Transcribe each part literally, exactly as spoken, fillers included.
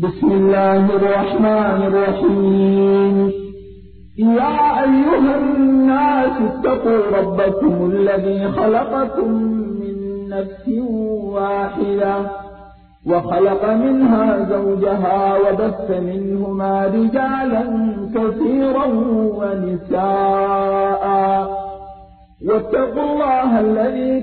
بسم الله الرحمن الرحيم. يا أيها الناس اتقوا ربكم الذي خلقكم من نفس واحدة وخلق منها زوجها وبث منهما رجالا كثيرا ونساء واتقوا الله الذي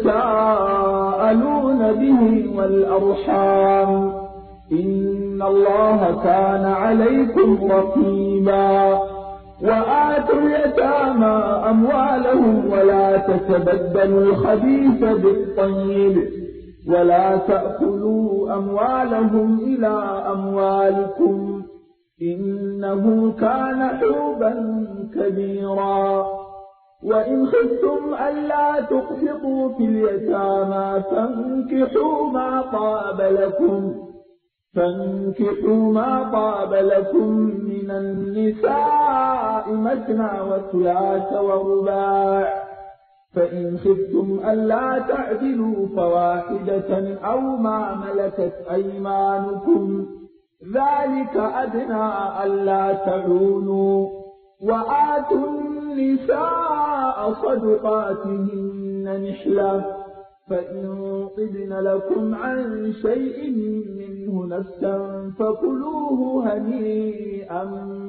تساءلون به والأرحام إن الله كان عليكم رقيبا. وآتوا اليتامى أموالهم ولا تتبدلوا الخبيث بالطيب ولا تأكلوا أموالهم إلى أموالكم إنه كان حوبا كبيرا. وإن خفتم ألا تقسطوا في اليتامى فانكحوا ما طاب لكم فانكحوا ما طاب لكم من النساء مثنى وثلاث ورباع، فإن خفتم ألا تعدلوا فواحدة أو ما ملكت أيمانكم ذلك أدنى ألا تعولوا. وآتوا النساء صدقاتهن نحلة فإن طبن لكم عن شيء منه نفسا فكلوه هنيئا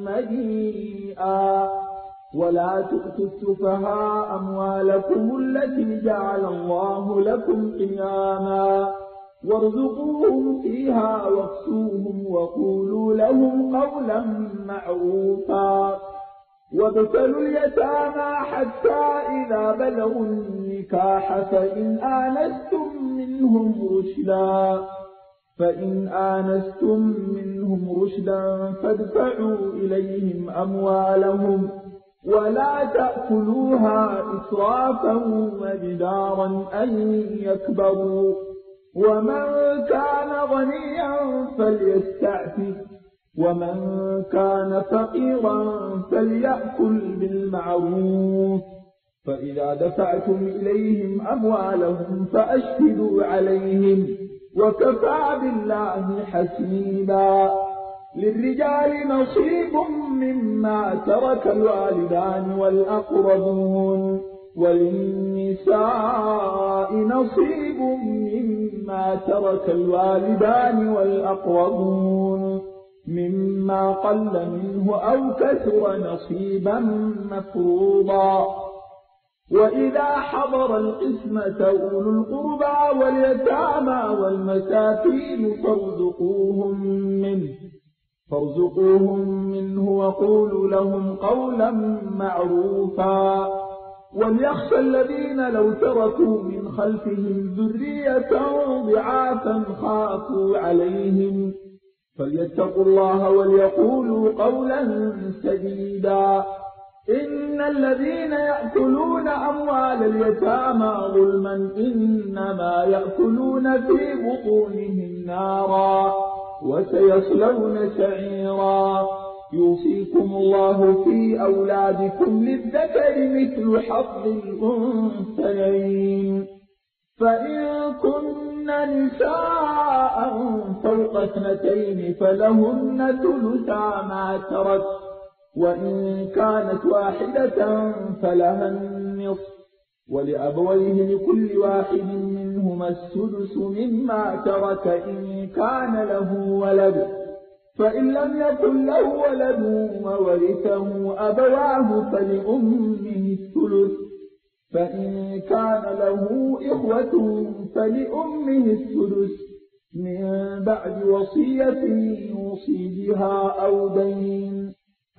مريئا. ولا تؤتوا السفهاء أموالكم التي جعل الله لكم قياما وارزقوهم فيها واكسوهم وقولوا لهم قولا معروفا. وابتلوا اليتامى حتى إذا بلغوا النكاح فإن آنستم منهم رشدا فإن آنستم منهم رشدا فادفعوا إليهم أموالهم ولا تأكلوها إسرافا وبدارا أن يكبروا. ومن كان غنيا فليستعفف ومن كان فقيرا فليأكل بالمعروف. فإذا دفعتم إليهم أموالهم فأشهدوا عليهم وكفى بالله حسيبا. للرجال نصيب مما ترك الوالدان والأقربون وللنساء نصيب مما ترك الوالدان والأقربون مما قل منه أو كثر نصيبا مفروضا. وإذا حضر القسمة أولو القربى واليتامى والمساكين فارزقوهم منه فارزقوهم منه وقولوا لهم قولا معروفا. وليخشى الذين لو تركوا من خلفهم ذرية ضعافا خافوا عليهم فليتقوا الله وليقولوا قولا سديدا. إن الذين يأكلون أموال اليتامى ظلما إنما يأكلون في بطونهم نارا وسيصلون سعيرا. يوصيكم الله في أولادكم للذكر مثل حظ الأنثيين. فإن كن نساء فوق اثنتين فلهن ثلثا ما ترك وإن كانت واحدة فلها النصف ولأبويه لكل واحد منهما السدس مما ترك إن كان له ولد. فإن لم يكن له ولد وورثه أبواه فلأمه الثلث فإن كان له إخوة فلأمه الثلث من بعد وصية يوصي بها أو دين.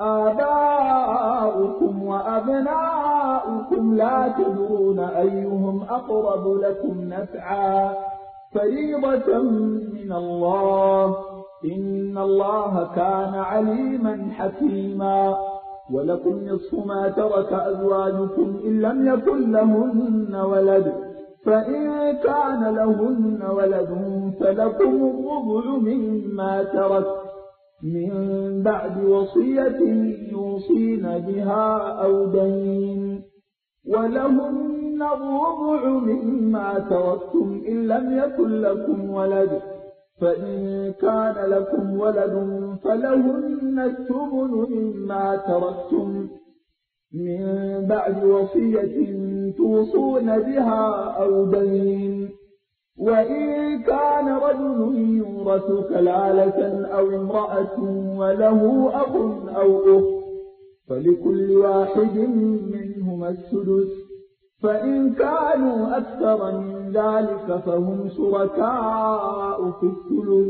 آباؤكم وأبناؤكم لا تدرون أيهم أقرب لكم نفعا فريضة من الله إن الله كان عليما حكيما. ولكم نصف ما ترك أزواجكم إن لم يكن لهن ولد فإن كان لهن ولد فلكم الربع مما ترك من بعد وصية يوصين بها أو دين. ولهن الربع مما تركتم إن لم يكن لكم ولد فإن كان لكم ولد فلهن الثمن مما تركتم من بعد وصية توصون بها أو دين، وإن كان رجل يورث كلالة أو امرأة وله أخ أو أخت فلكل واحد منهما السدس، فإن كانوا أكثر من ذلك فهم شركاء في الثلث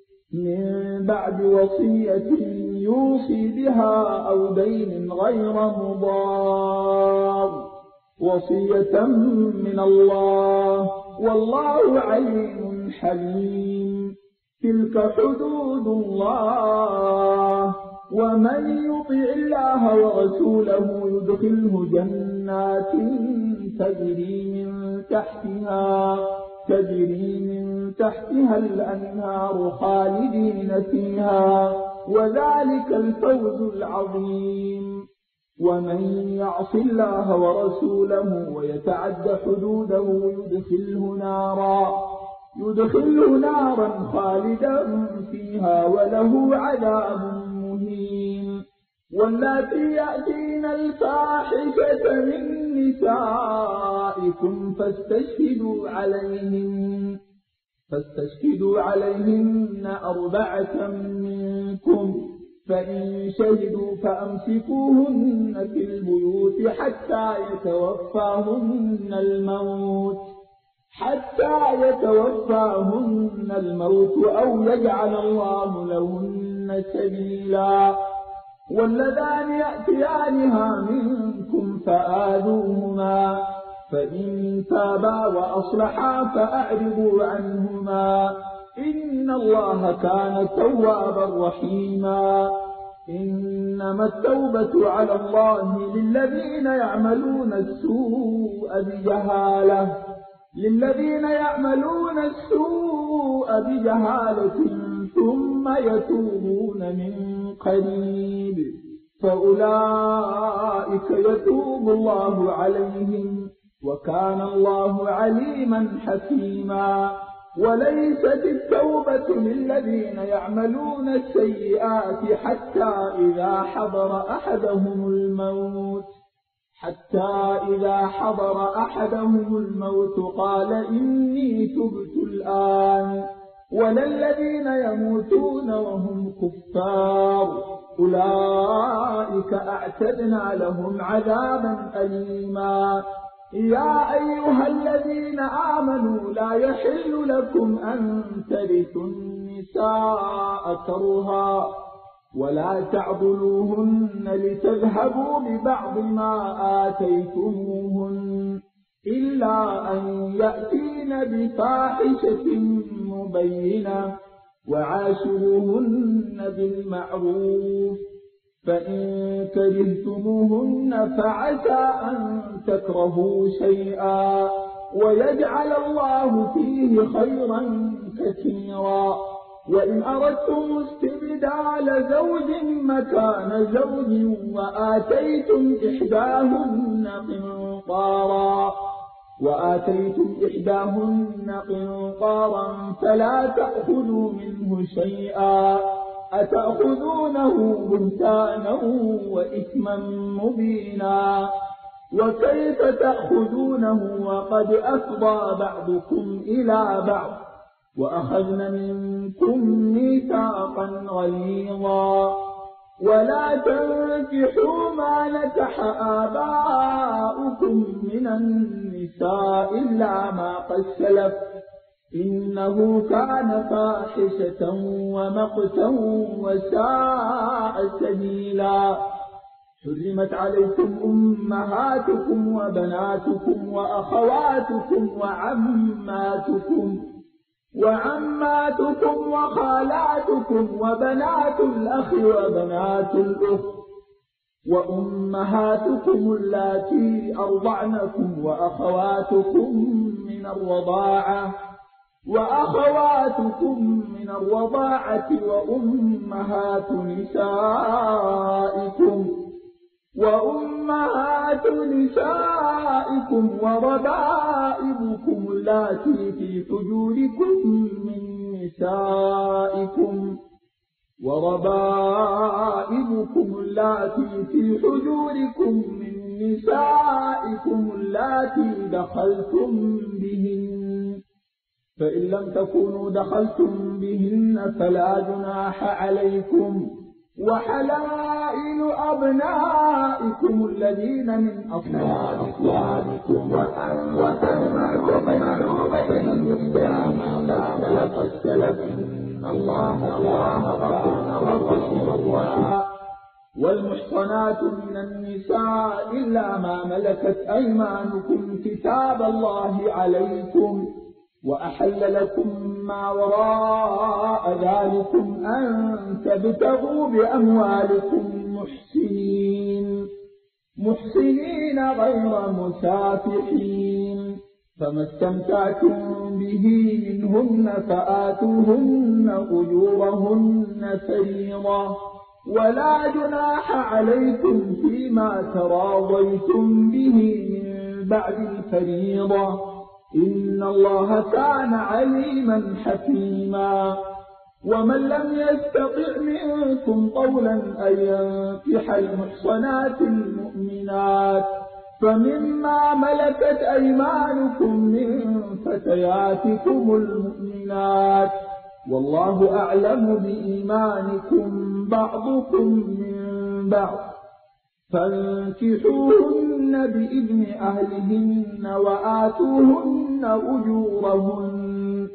من بعد وصية يوصي بها أو دين غير مضار، وصية من الله والله عليم حليم. تلك حدود الله، ومن يطع الله ورسوله يدخله جنات تجري من تحتها تجري من تحتها الأنهار خالدين فيها، وذلك الفوز العظيم. ومن يعص الله ورسوله ويتعد حدوده يدخله نارا يدخله نارا خالدا فيها وله عذاب مهين. واللاتي يأتين الفاحشة من نسائكم فاستشهدوا عليهن فاستشهدوا عليهن أربعة منكم، فإن شهدوا فأمسكوهن في البيوت حتى يتوفاهن الموت حتى يتوفاهن الموت أو يجعل الله لهن سبيلا. واللذان يأتيانها منكم فآذوهما، فإن تابا وأصلحا فأعرضوا عنهما، إن الله كان توابا رحيما. إنما التوبة على الله للذين يعملون السوء بجهالة للذين يعملون السوء بجهالة ثم يتوبون من قريب فأولئك يتوب الله عليهم، وكان الله عليما حكيما. وليست التوبة للذين يعملون السيئات حتى إذا حضر أحدهم الموت حتى إذا حضر أحدهم الموت قال إني تبت الآن، ولا الذين يموتون وهم كفار أولئك أعتدنا لهم عذابا أليما. يا أيها الذين آمنوا لا يحل لكم أن ترثوا النساء كرها ولا تعضلوهن لتذهبوا ببعض ما آتيتموهن إلا أن يأتين بفاحشة مبينة وعاشروهن بالمعروف، فإن كرهتموهن فعسى أن تكرهوا شيئا ويجعل الله فيه خيرا كثيرا. وإن أردتم استبدال زوج مكان زوج وآتيتم إحداهن قنطارا وآتيتم إحداهن قنطارا فلا تأخذوا منه شيئا أتأخذونه بهتانا وإثما مبينا. وكيف تأخذونه وقد أفضى بعضكم إلى بعض وأخذن منكم ميثاقا غليظا. ولا تنكحوا ما نكح آباؤكم من النساء إلا ما قد سلف إنه كان فاحشة ومقتا وساء سبيلا. حرمت عليكم أمهاتكم وبناتكم وأخواتكم وعماتكم وعماتكم وخالاتكم وبنات الأخ وبنات الأخت وأمهاتكم اللاتي أرضعنكم وأخواتكم من الرضاعة وأخواتكم من الرضاعة وأمهات نسائكم وأمهات نسائكم وربائبكم اللاتي في حجوركم من نسائكم وربائبكم اللاتي في حجوركم من نسائكم اللاتي دخلتم بهن، فإن لم تكونوا دخلتم بهن فلا جناح عليكم، وحلائل أبنائكم الذين من أصلابكم وأن وتمنعوا بينهم ما سلف السلف إن الله غفور رحيم. والمحصنات من النساء إلا ما ملكت أيمانكم كتاب الله عليكم، وأحل لكم ما وراء ذلكم أن تبتغوا بأموالكم محسنين محسنين غير مسافحين، فما استمتعتم به منهن فآتوهن أجورهن فريضة، ولا جناح عليكم فيما تراضيتم به من بعد الفريضة، إن الله كان عليما حكيما. ومن لم يستطع منكم طولا أن ينكح المحصنات المؤمنات فمما ملكت أيمانكم من فتياتكم المؤمنات، والله أعلم بإيمانكم بعضكم من بعض، فانكحوهن بإذن أهلهن وآتوهن أجورهن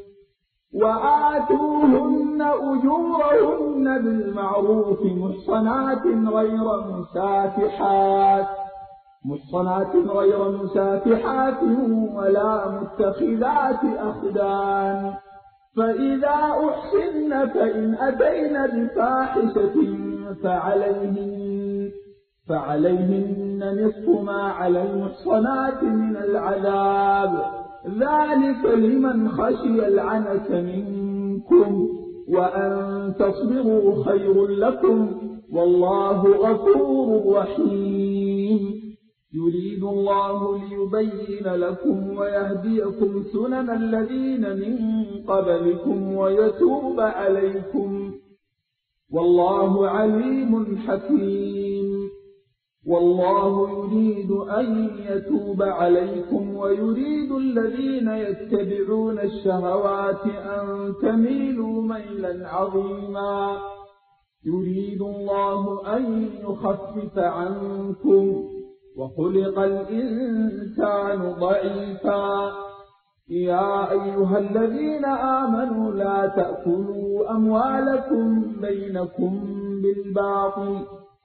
وآتوهن أجورهن بالمعروف محصنات غير مسافحات محصنات غير مسافحات ولا متخذات أخدان، فإذا أحسن فإن أتين بفاحشة فعليهن فعليهن نصف ما على المحصنات من العذاب، ذلك لمن خشي العنة منكم، وأن تصبروا خير لكم، والله غفور رحيم. يريد الله ليبين لكم ويهديكم سنن الذين من قبلكم ويتوب عليكم، والله عليم حكيم. والله يريد أن يتوب عليكم ويريد الذين يتبعون الشهوات أن تميلوا ميلا عظيما. يريد الله أن يخفف عنكم وخلق الإنسان ضعيفا. يا أيها الذين آمنوا لا تأكلوا أموالكم بينكم بالباطل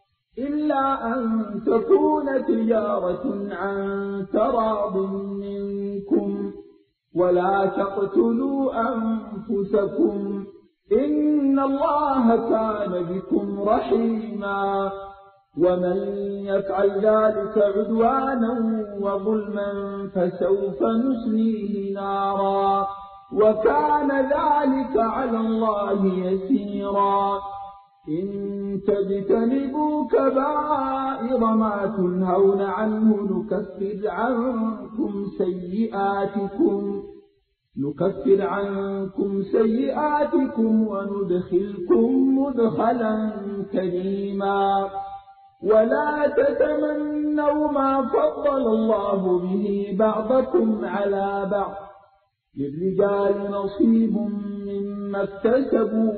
إلا أن تكون تجارة عن تراض منكم، ولا تقتلوا أنفسكم إن الله كان بكم رحيما. ومن يفعل ذلك عدوانا وظلما فسوف نصليه نارا، وكان ذلك على الله يسيرا. إن تجتنبوا كبائر ما تنهون عنه نكفر عنكم سيئاتكم نكفر عنكم سيئاتكم وندخلكم مدخلا كريما. ولا تتمنوا ما فضل الله به بعضكم على بعض، للرجال نصيب مما اكتسبوا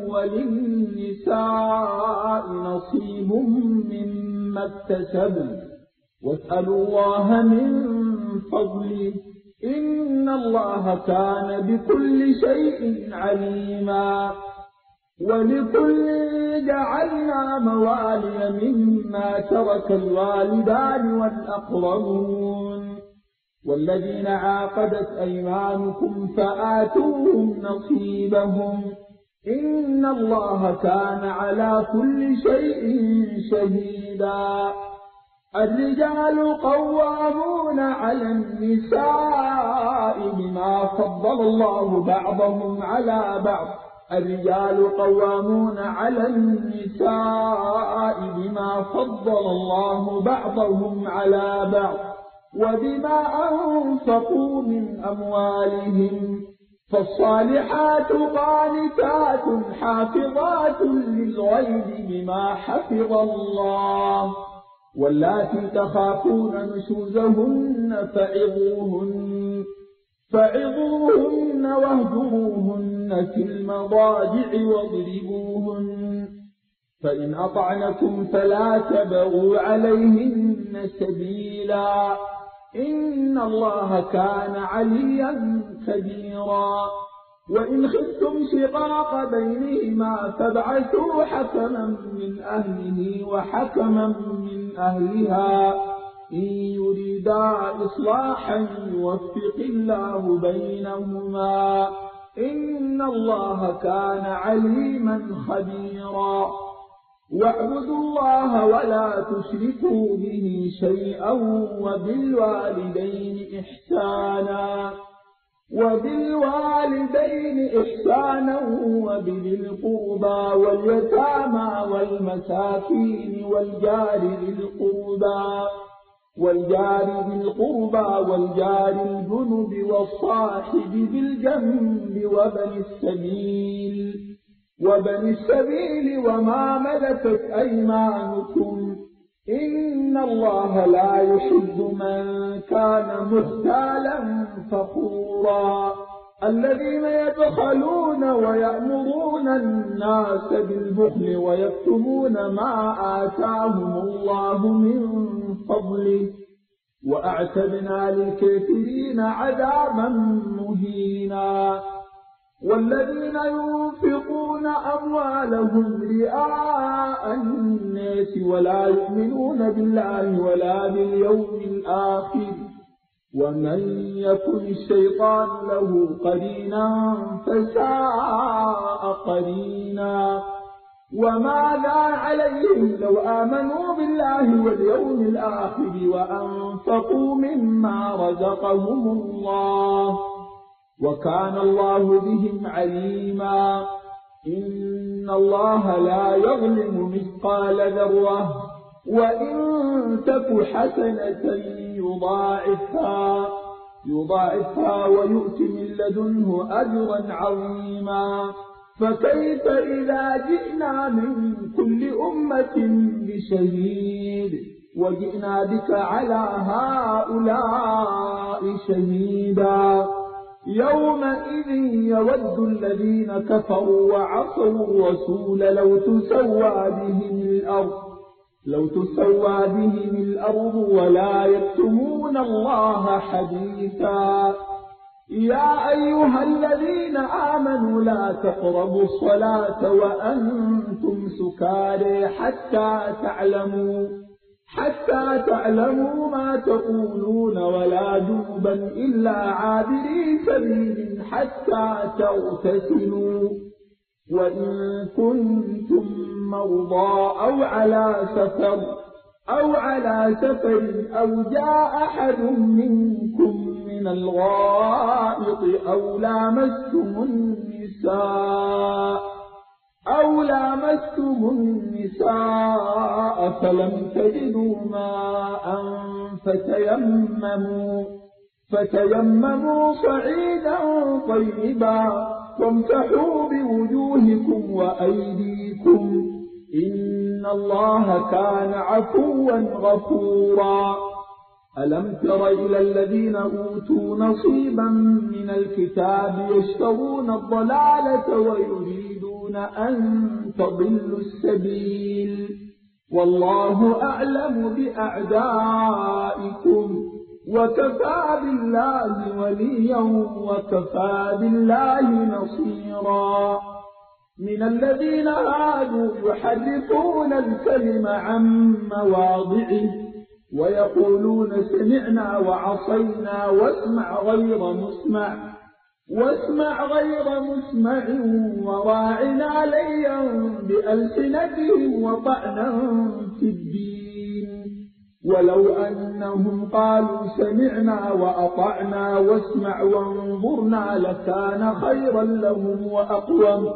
وللنساء نصيب مما اكتسبوا، واسألوا الله من فضله إن الله كان بكل شيء عليما. ولكل جعلنا موالي مما ترك الوالدان والأقربون والذين عاقدت أيمانكم فآتوهم نصيبهم إن الله كان على كل شيء شهيدا. الرجال قوامون على النساء بما فضل الله بعضهم على بعض الرجال قوامون على النساء بما فضل الله بعضهم على بعض وبما أنفقوا من أموالهم فالصالحات قانتات حافظات للغيب بما حفظ الله، واللاتي تخافون نشوزهن فعظوهن فعظوهن واهجروهن في المضاجع واضربوهن، فإن أطعنكم فلا تبغوا عليهن سبيلا، إن الله كان عليا كبيرا. وإن خفتم شقاق بينهما فابعثوا حكما من أهله وحكما من أهلها إن يريدا إصلاحا يوفق الله بينهما، إن الله كان عليما خبيرا. واعبدوا الله ولا تشركوا به شيئا وبالوالدين إحسانا وبالوالدين إحسانا وبذي القربى واليتامى والمساكين والجار ذي القربى والجار ذي القربى والجار الجنب والصاحب بالجنب وابن السبيل وابن السبيل وما ملكت أيمانكم، إن الله لا يحب من كان مختالا فخورا. الذين يبخلون ويأمرون الناس بالبخل ويكتمون ما آتاهم الله من فضله، وأعتدنا للكافرين عذابا مهينا. والذين ينفقون أموالهم رئاء الناس ولا يؤمنون بالله ولا باليوم الآخر، ومن يكن الشيطان له قرينا فساء قرينا. وماذا عليهم لو آمنوا بالله واليوم الآخر وأنفقوا مما رزقهم الله، وكان الله بهم عليما. إن الله لا يظلم مثقال ذرة، وإن تك حسنة يضاعفها يضاعفها ويؤت من لدنه أجرا عظيما. فكيف إذا جئنا من كل أمة بشهيد وجئنا بك على هؤلاء شهيدا، يومئذ يود الذين كفروا وعصوا الرسول لو تسوى بهم الأرض لو تسوى بهم الأرض ولا يكتمون الله حديثا. يا أيها الذين آمنوا لا تقربوا الصلاة وأنتم سكارى حتى تعلموا حتى تعلموا ما تقولون ولا جنبا إلا عابري سبيل حتى تغتسلوا، وإن كنتم مرضى أو على سفر أو على سفر أو جاء أحد منكم من الغائط أو لامستم النساء أو لامستم النساء فلم تجدوا ماء فتيمموا فتيمموا صعيدا طيبا وامسحوا بوجوهكم وأيديكم، إن الله كان عفوا غفورا. ألم تر إلى الذين أوتوا نصيبا من الكتاب يشترون الضلالة ويريدون أن تضلوا السبيل، والله أعلم بأعدائكم وكفى بالله وليا وكفى بالله نصيرا. من الذين هادوا يحرفون الكلم عن مواضعه ويقولون سمعنا وعصينا واسمع غير مسمع واسمع غير مسمع وراعنا ليا بألسنتهم وطعنا في الدين، ولو أنهم قالوا سمعنا وأطعنا واسمع وانظرنا لكان خيرا لهم وأقوم،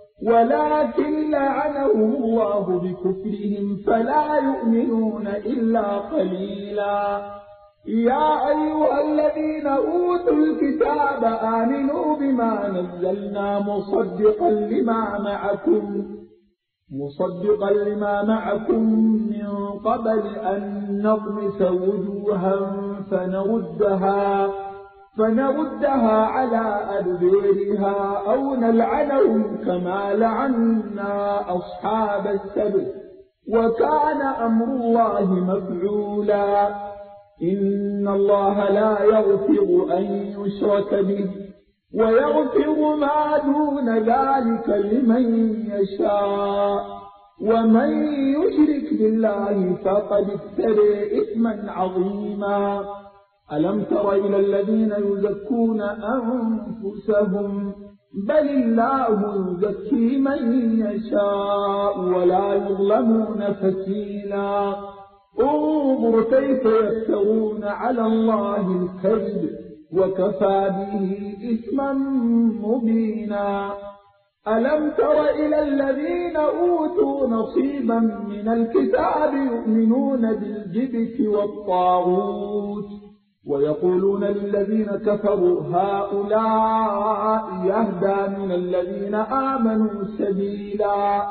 ولكن لعنهم الله بكفرهم فلا يؤمنون إلا قليلا. يا أيها الذين أوتوا الكتاب آمنوا بما نزلنا مصدقا لما معكم مصدقا لما معكم من قبل أن نطمس وجوها فنردها فنردها على أدبيرها أو نلعنهم كما لعنا أصحاب السبت وكان أمر الله مفعولا. إن الله لا يغفر أن يشرك به ويغفر ما دون ذلك لمن يشاء ومن يشرك بالله فقد افترى إثما عظيما. ألم تر إلى الذين يزكون أنفسهم بل الله يزكي من يشاء ولا يظلمون فتيلا. انظر كيف يفترون على الله الكذب وكفى به إثما مبينا. ألم تر إلى الذين أوتوا نصيبا من الكتاب يؤمنون بالجبت والطاغوت ويقولون للذين كفروا هؤلاء يهدى من الذين آمنوا سبيلا.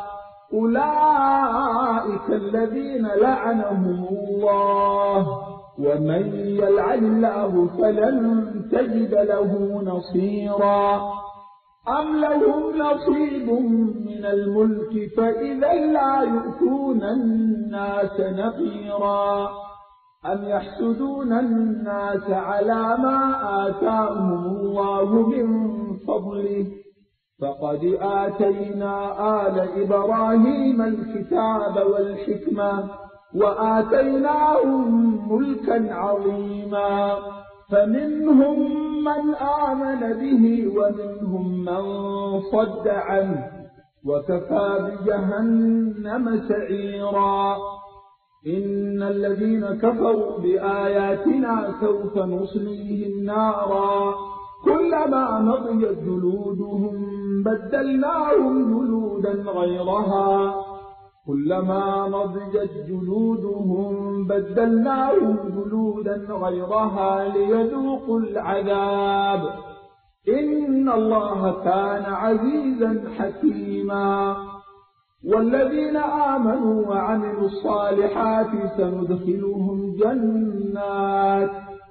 أولئك الذين لعنهم الله ومن يلعن الله فلن تجد له نصيرا. أم لهم نصيب من الملك فإذا لا يؤتون الناس نقيرا. أم يحسدون الناس على ما آتاهم الله من فضله فقد آتينا آل إبراهيم الكتاب والحكمة وآتيناهم ملكا عظيما. فمنهم من آمن به ومنهم من صد عنه وكفى بجهنم سعيرا. إن الذين كفروا بآياتنا سوف نصليهم نارا كلما نضجت جلودهم بدلناهم جلودا غيرها كلما نضجت جلودهم بدلناهم جلودا غيرها ليذوقوا العذاب. إن الله كان عزيزا حكيما. والذين آمنوا وعملوا الصالحات سندخلهم جنات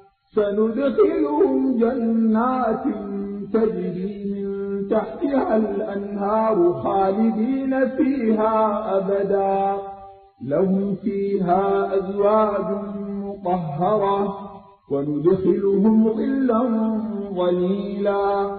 سندخلهم جنات تجري من تحتها الأنهار خالدين فيها أبدا لهم فيها أزواج مطهرة وندخلهم ظلا ظليلا.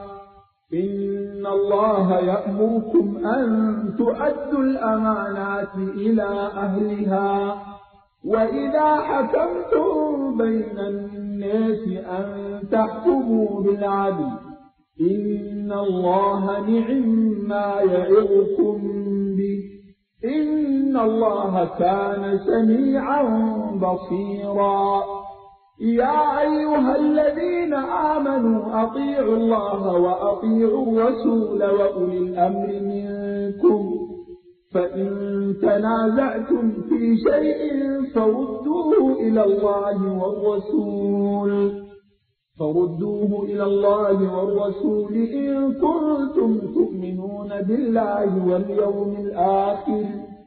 إن الله يأمركم أن تؤدوا الأمانات إلى أهلها وإذا حكمتم بين الناس أن تحكموا بالعدل إن الله نعما يعظكم به إن الله كان سميعا بصيرا. يا أيها الذين آمنوا أطيعوا الله وأطيعوا الرسول وأولي الأمر منكم فإن تنازعتم في شيء فردوه إلى الله والرسول فردوه إلى الله والرسول إن كنتم تؤمنون بالله واليوم الآخر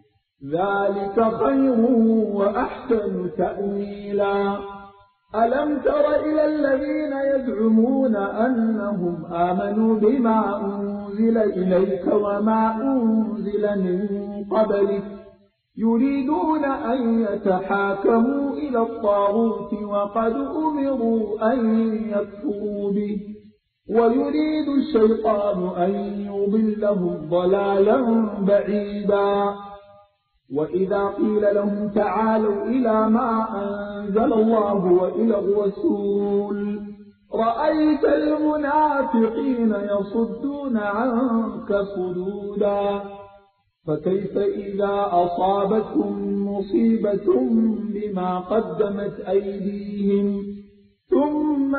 ذلك خير وأحسن تأويلا. ألم تر إلى الذين يزعمون أنهم آمنوا بما أنزل إليك وما أنزل من قبلك يريدون أن يتحاكموا إلى الطاغوت وقد أمروا أن يكفروا به ويريد الشيطان أن يضلهم ضلالا بعيدا. وإذا قيل لهم تعالوا إلى ما أنزل الله وإلى الرسول رأيت المنافقين يصدون عنك صدودا. فكيف إذا أصابتهم مصيبة بما قدمت أيديهم ثم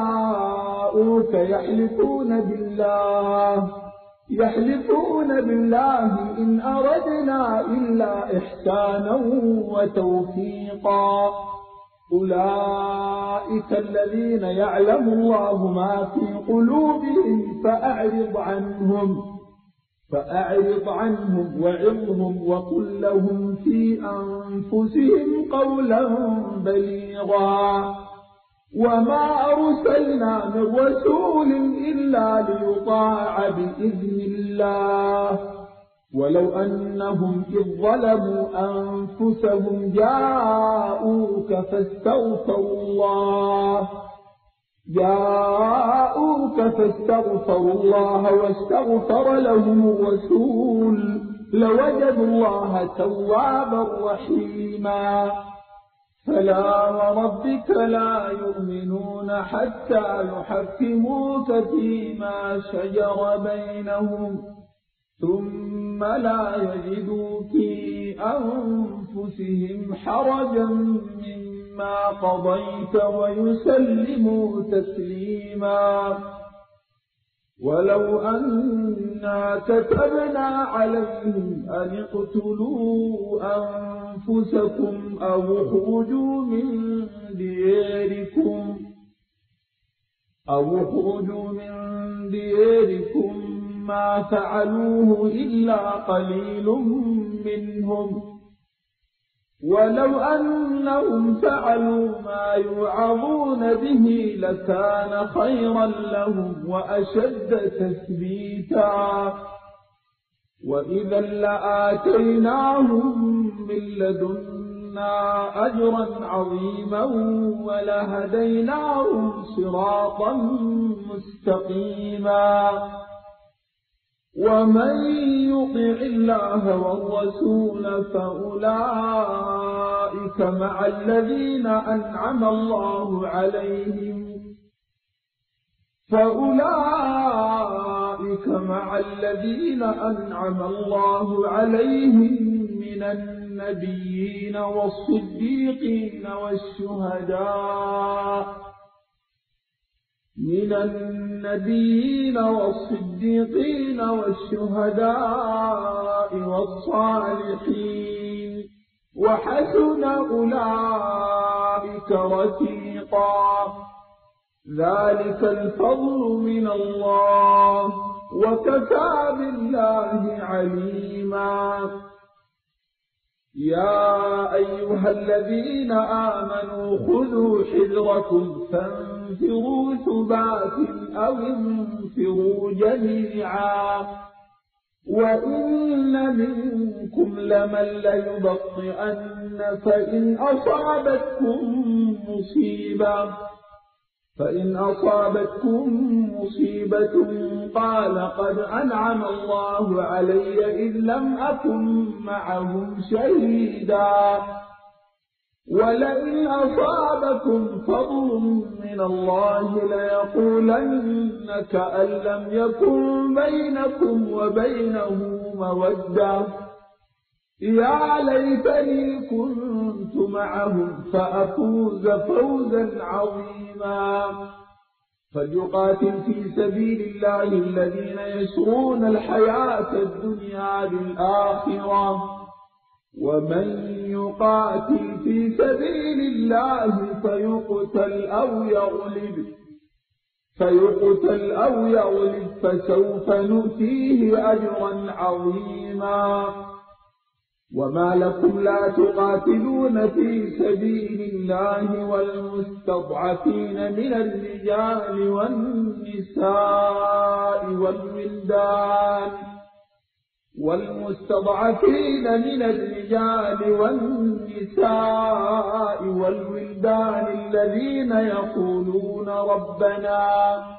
جاءوك يحلفون بالله يحلفون بالله إن أردنا إلا إحسانا وتوفيقا أولئك الذين يعلم الله ما في قلوبهم فأعرض عنهم فأعرض عنهم وعظهم وقل لهم في أنفسهم قولا بليغا وما أرسلنا من رسول إلا ليطاع بإذن الله ولو أنهم إذ ظلموا أنفسهم جاءوك فاستغفروا الله جاءوك فاستغفروا الله واستغفر لهم الرسول لوجدوا الله توابا رحيما فلا وربك لا يؤمنون حتى يحكموك فيما شجر بينهم ثم لا يجدوا في أنفسهم حرجا مما قضيت ويسلموا تسليما ولو أنا كتبنا عليهم أن اقتلوا أنفسكم أو اخرجوا من دياركم أو اخرجوا من دياركم ما فعلوه إلا قليل منهم ولو أنهم فعلوا ما يوعظون به لكان خيرا لهم وأشد تثبيتا وإذا لآتيناهم من لدنا أجرا عظيما ولهديناهم صراطا مستقيما ومن يطع الله والرسول فأولئك مع الذين أنعم الله عليهم فأولئك مع الذين أنعم الله عليهم من النبيين والصديقين والشهداء من النبيين والصديقين والشهداء والصالحين وحسن أولئك رفيقا ذلك الفضل من الله وكفى بالله عليما يا أيها الذين آمنوا خذوا حذركم فانفروا ثبات أو انفروا جميعا وإن منكم لمن ليبطئن فإن أصابتكم مصيبة فإن أصابتكم مصيبة قال قد أنعم الله علي إذ لم أكن معهم شهيدا ولئن أصابكم فضل من الله ليقولن كأن لم يكن بينكم وبينه مودة يا ليتني كنت معهم فأفوز فوزا عظيما فليقاتل في سبيل الله الذين يشرون الحياة الدنيا بالآخرة ومن يقاتل في سبيل الله فيقتل أو يغلب فيقتل أو يغلب فسوف نؤتيه أجرا عظيما وما لكم لا تقاتلون في سبيل الله والمستضعفين من الرجال والنساء والولدان والمستضعفين من الرجال والنساء والولدان الذين يقولون ربنا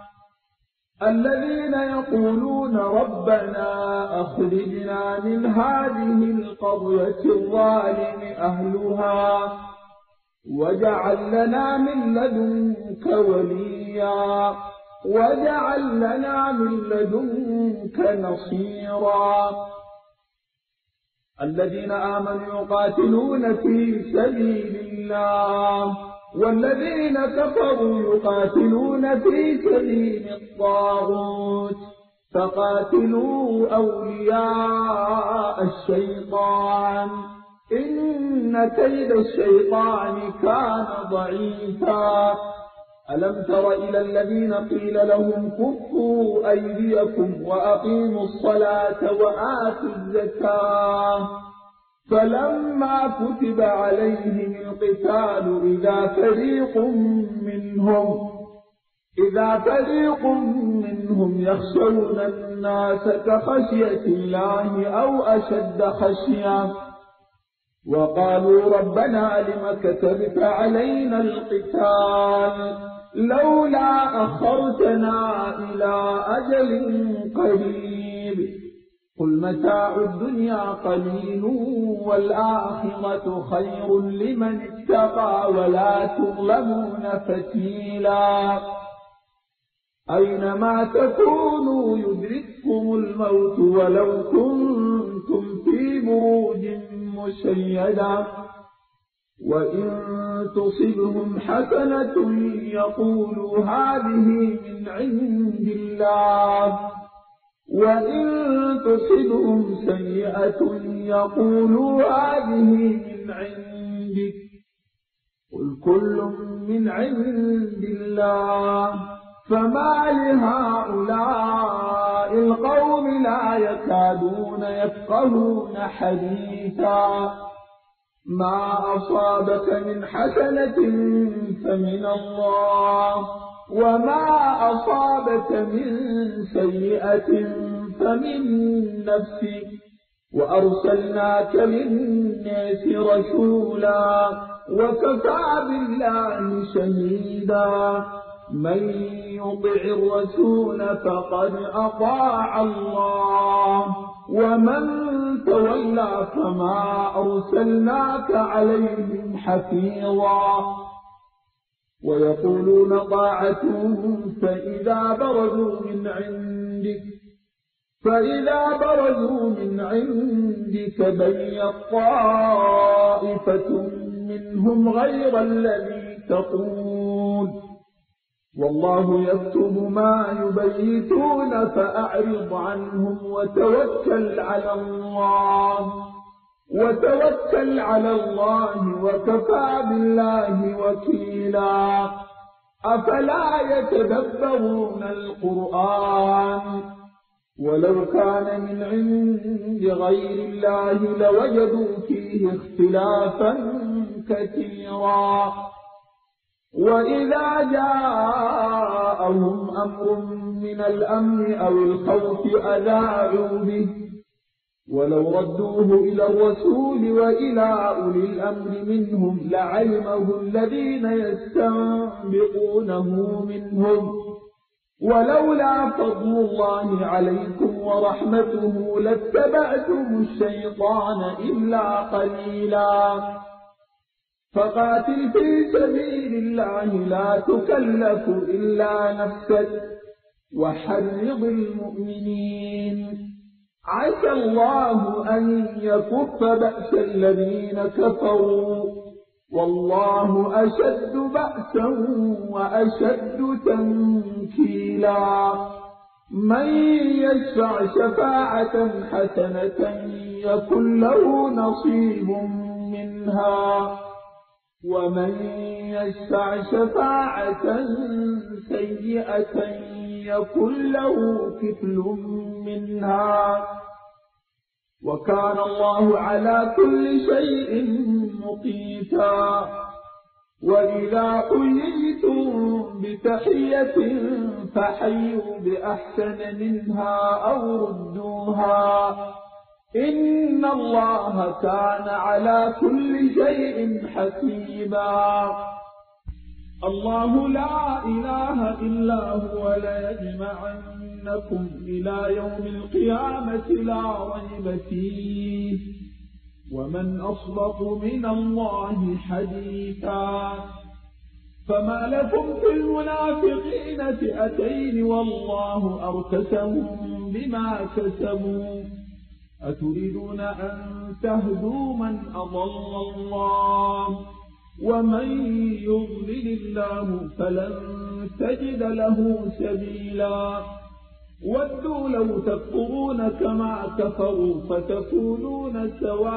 الذين يقولون ربنا أخرجنا من هذه القرية الظالم أهلها واجعل لنا من لدنك وليا واجعل لنا من لدنك نصيرا الذين آمنوا يقاتلون في سبيل الله والذين كفروا يقاتلون في سبيل الطاغوت فقاتلوا أولياء الشيطان إن كيد الشيطان كان ضعيفا. ألم تر إلى الذين قيل لهم كفوا أيديكم وأقيموا الصلاة وآتوا الزكاة فلما كتب عليهم القتال إذا فريق منهم إذا فريق منهم يخشون الناس كخشية الله أو أشد خشية وقالوا ربنا لم كتبت علينا القتال لولا أخرتنا إلى أجل قريب قل متاع الدنيا قليل والآخرة خير لمن اتقى ولا تظلمون فتيلا. أينما تكونوا يدرككم الموت ولو كنتم في بروج مشيدة وإن تصبهم حسنة يقولوا هذه من عند الله وإن تصبهم سيئة يقولوا هذه من عندك قل كل من عند الله فما لهؤلاء القوم لا يكادون يفقهون حديثا. ما أصابك من حسنة فمن الله وما أصابك من سيئة فمن نفسك وأرسلناك للناس رسولا وكفى بالله شهيدا. من يطع الرسول فقد أطاع الله ومن تولى فما أرسلناك عليهم حفيظا. ويقولون طاعة فإذا برزوا من عندك فإذا برزوا من عندك بيت طائفة منهم غير الذي تقول والله يكتب ما يبيتون فأعرض عنهم وتوكل على الله وتوكل على الله وكفى بالله وكيلا. أفلا يتدبرون القرآن ولو كان من عند غير الله لوجدوا فيه اختلافا كثيرا. وإذا جاءهم أمر من الأمن أو الخوف أذاعوا به ولو ردوه إلى الرسول وإلى أولي الأمر منهم لعلمه الذين يستنبطونه منهم ولولا فضل الله عليكم ورحمته لاتبعتم الشيطان إلا قليلا. فقاتل في سبيل الله لا تكلف إلا نفسك وحرض المؤمنين عسى الله أن يكف بأس الذين كفروا والله أشد بأسا وأشد تنكيلا. من يشفع شفاعة حسنة يكن له نصيب منها ومن يشفع شفاعة سيئة يكن له كفل منها وكان الله على كل شيء مقيتا. وإذا حييتم بتحية فحيوا بأحسن منها أو ردوها إن الله كان على كل شيء حسيبا. الله لا إله إلا هو ليجمعنكم إلى يوم القيامة لا ريب فيه ومن أصدق من الله حديثا. فما لكم في المنافقين فئتين والله أركسهم بما كسبوا أتريدون أن تهدوا من أضل الله ومن يضلل الله فلن تجد له سبيلا. ودوا لو تكفرون كما كفروا فتكونون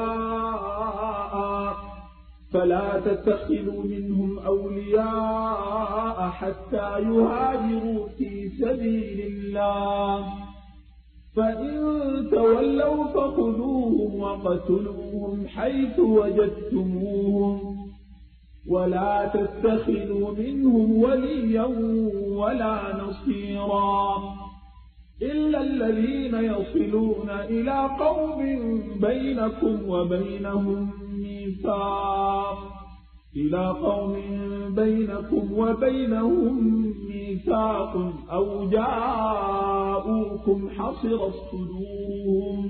سواء فلا تتخذوا منهم أولياء حتى يهاجروا في سبيل الله فإن تولوا فخذوهم وقتلوهم حيث وجدتموهم ولا تتخذوا منهم وليا ولا نصيرا إلا الذين يصلون إلى قوم بينكم وبينهم ميثاق إلى قوم بينكم وبينهم ميثاق أو جاءوكم حصرت صدورهم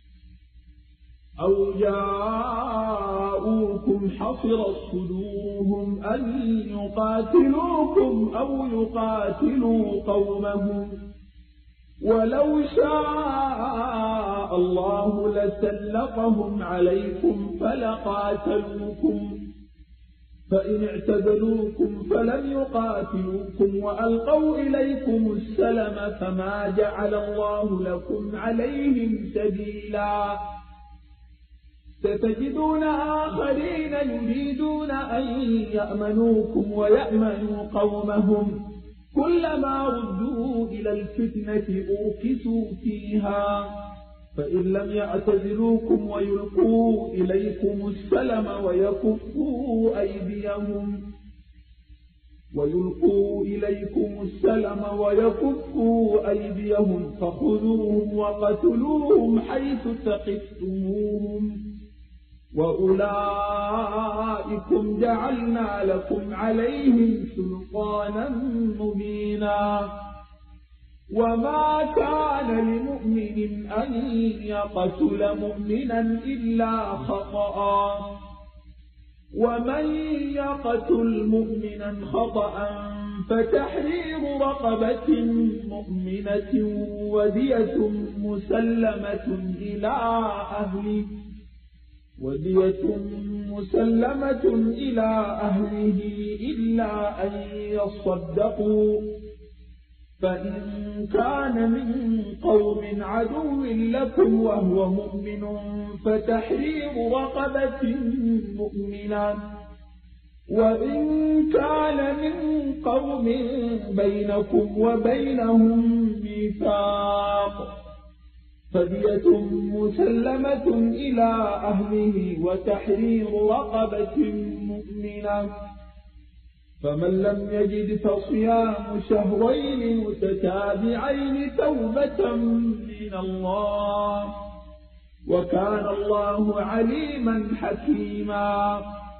أو جاءوكم حصرت صدورهم أن يقاتلوكم أو يقاتلوا قومهم ولو شاء الله لسلطهم عليكم فلقاتلوكم فإن اعتزلوكم فلم يقاتلوكم وألقوا إليكم السلم فما جعل الله لكم عليهم سبيلا ستجدون آخرين يريدون أن يأمنوكم ويأمنوا قومهم كلما ردوا إلى الفتنة أوكسوا فيها فإن لم يعتزلوكم ويلقوا إليكم السلم ويكفوا أيديهم ويلقوا إليكم السلم ويكفوا أيديهم فخذوهم وقتلوهم حيث ثقفتموهم وأولئكم جعلنا لكم عليهم سلطانا مبينا وما كان لمؤمن أن يقتل مؤمنا إلا خطأ ومن يقتل مؤمنا خطأ فتحرير رقبة مؤمنة ودية مسلمة إلى أهله ودية مسلمة إلى أهله إلا أن يصدقوا فإن كان من قوم عدو لكم وهو مؤمن فتحرير رقبة مؤمنة وإن كان من قوم بينكم وبينهم ميثاق فدية مسلمة إلى أهله وتحرير رقبة مؤمنة فمن لم يجد فصيام شهرين متتابعين توبة من الله وكان الله عليما حكيما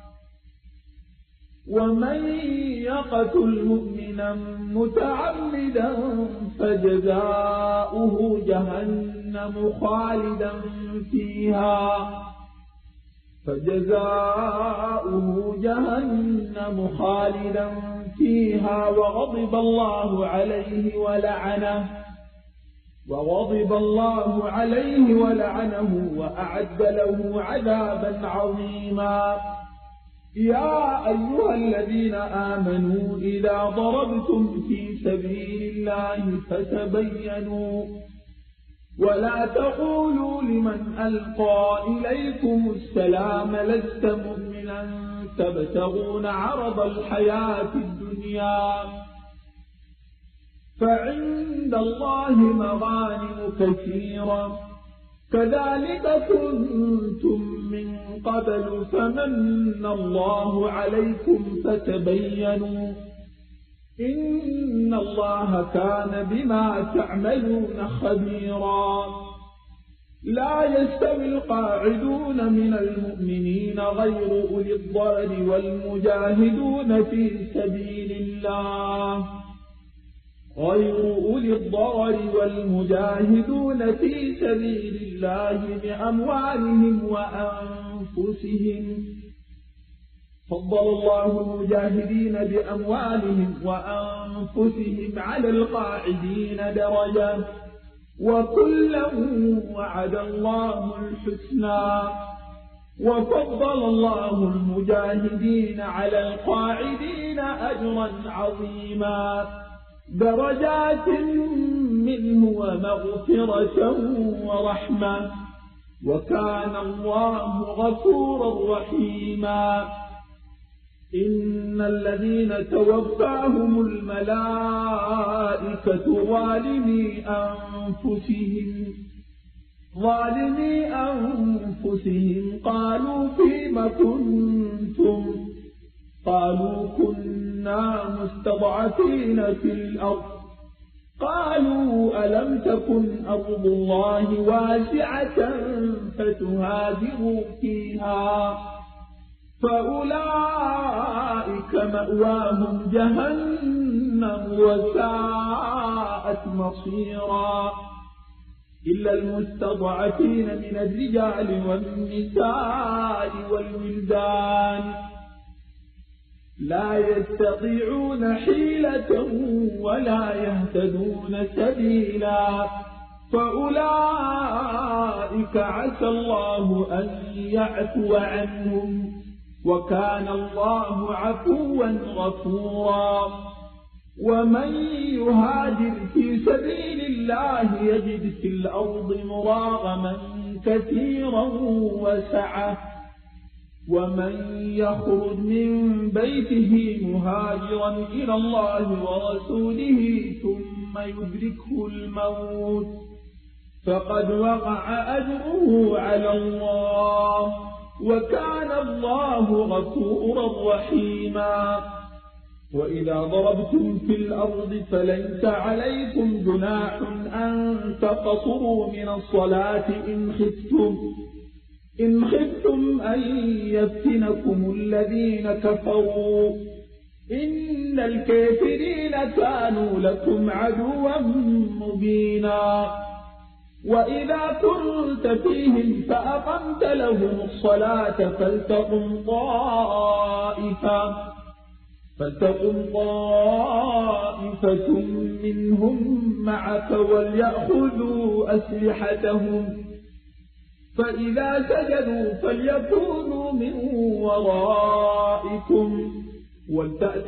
ومن يقتل مؤمنا متعمدا فجزاؤه جهنم خالدا فيها فجزاؤه جهنم خالدا فيها وغضب الله عليه ولعنه وغضب الله عليه ولعنه وأعد له عذابا عظيما يا أيها الذين آمنوا إذا ضربتم في سبيل الله فتبينوا ولا تقولوا لمن ألقى إليكم السلام لست مؤمنا تبتغون عرض الحياة الدنيا فعند الله مغانم كثيرة كذلك كنتم من قبل فمن الله عليكم فتبينوا إن الله كان بما تعملون خبيرا لا يستوي القاعدون من المؤمنين غير أولي الضرر والمجاهدون في سبيل الله غير أولي الضرر والمجاهدون في سبيل الله بأموالهم وأنفسهم فضل الله المجاهدين بأموالهم وأنفسهم على القاعدين درجة وكلا وعد الله الحسنى وفضل الله المجاهدين على القاعدين أجرا عظيما درجات منه ومغفرة ورحمة، وكان الله غفورا رحيما. إن الذين توفاهم الملائكة ظالمي أنفسهم ظالمي أنفسهم قالوا فيم كنتم قالوا كنا مستضعفين في الأرض قالوا ألم تكن أرض الله واسعة فتهاجروا فيها فأولئك مأواهم جهنم وساءت مصيرا. إلا المستضعفين من الرجال والنساء والولدان لا يستطيعون حيلة ولا يهتدون سبيلا، فأولئك عسى الله أن يعفو عنهم، وكان الله عفوا غفورا. ومن يهاجر في سبيل الله يجد في الأرض مراغما كثيرا وسعة، ومن يخرج من بيته مهاجرا إلى الله ورسوله ثم يدركه الموت فقد وقع أجره على الله، وكان الله غفورا رحيما. وإذا ضربتم في الأرض فليس عليكم جناح أن تقصروا من الصلاة إن خفتم إن خفتم أن يفتنكم الذين كفروا إن الكافرين كانوا لكم عدوا مبينا. وإذا كنت فيهم فأقمت لهم الصلاة فلتقم طائفة فلتقم طائفة منهم معك وليأخذوا أسلحتهم، فإذا سجدوا فليكونوا من ورائكم ولتأت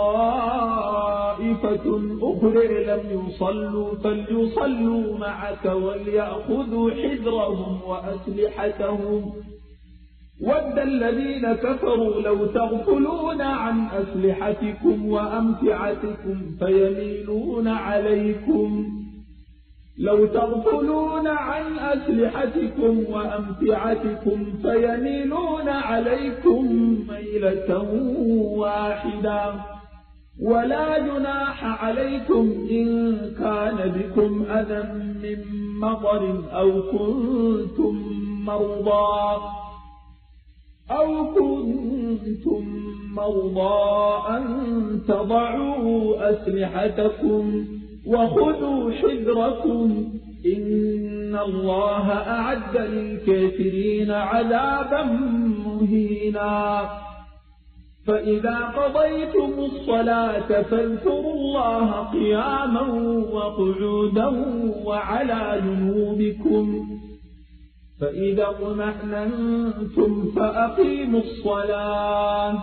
طائفة أخرى لم يصلوا فليصلوا معك وليأخذوا حذرهم وأسلحتهم. ود الذين كفروا لو تغفلون عن أسلحتكم وأمتعتكم فيميلون عليكم لو تغفلون عن أسلحتكم وأمتعتكم فيميلون عليكم ميلة واحدة. ولا جناح عليكم إن كان بكم أذى من مطر أو كنتم مرضى أو كنتم مرضى أن تضعوا أسلحتكم وخذوا حذركم إن الله أعد للكافرين عذابا مهينا. فإذا قضيتم الصلاة فاذكروا الله قياما وقعودا وعلى جنوبكم، فإذا اطمأننتم فأقيموا الصلاة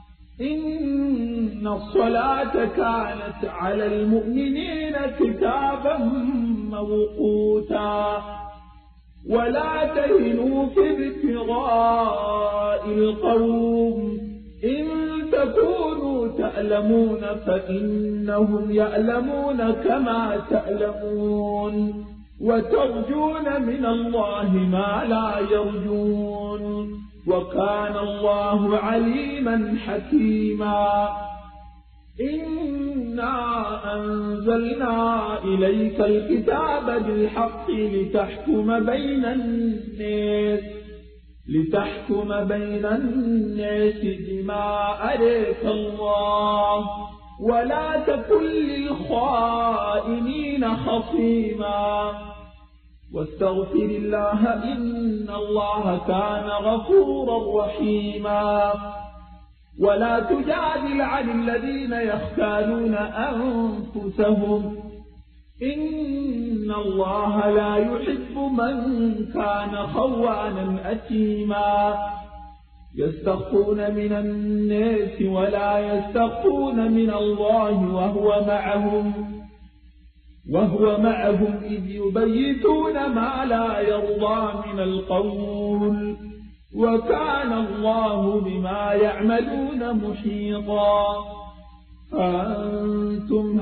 إن الصلاة كانت على المؤمنين كتابا موقوتا. ولا تهنوا في ابتغاء القوم إن تكونوا تألمون فإنهم يألمون كما تألمون وترجون من الله ما لا يرجون، وكان الله عليما حكيما. إنا أنزلنا إليك الكتاب بالحق لتحكم بين الناس لتحكم بين الناس بما أراك الله ولا تكن للخائنين خصيما. واستغفر الله إن الله كان غفورا رحيما. ولا تجادل عن الذين يختانون أنفسهم إن الله لا يحب من كان خوانا أثيما. يستخفون من الناس ولا يستخفون من الله وهو معهم وهو معهم إذ يبيتون ما لا يرضى من القول وكان الله بما يعملون محيطا. أنتم